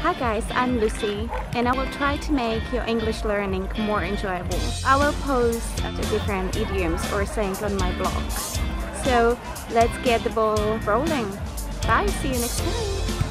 Hi guys, I'm Lucy and I will try to make your English learning more enjoyable. I will post the different idioms or sayings on my blog. So let's get the ball rolling. Bye, see you next time.